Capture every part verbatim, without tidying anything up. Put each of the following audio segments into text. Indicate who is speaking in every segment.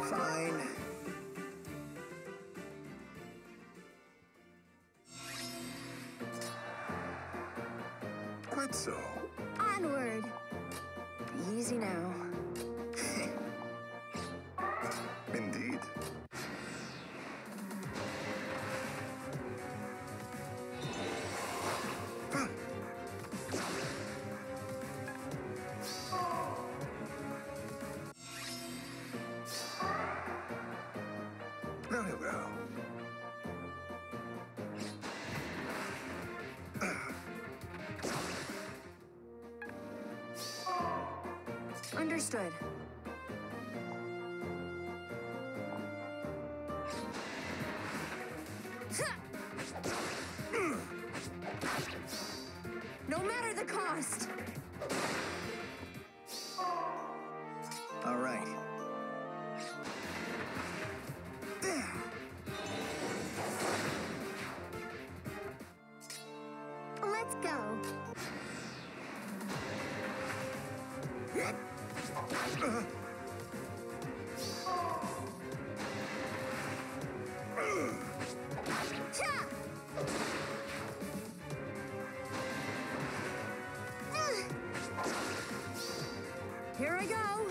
Speaker 1: Fine. Quetzal.
Speaker 2: Onward. Easy now.
Speaker 1: Indeed. Very well.
Speaker 2: Understood. No matter the cost.
Speaker 1: All right. There.
Speaker 2: Let's go.
Speaker 1: Uh.
Speaker 2: Cha! Here I go.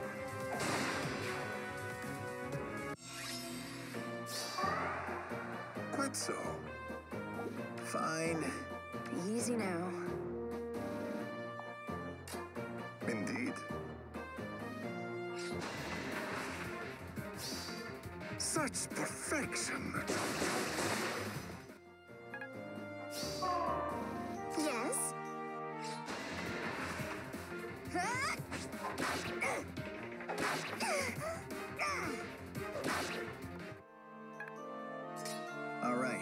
Speaker 1: Quetzal. Fine.
Speaker 2: Easy now.
Speaker 1: Indeed. Such perfection.
Speaker 2: Yes?
Speaker 1: All right.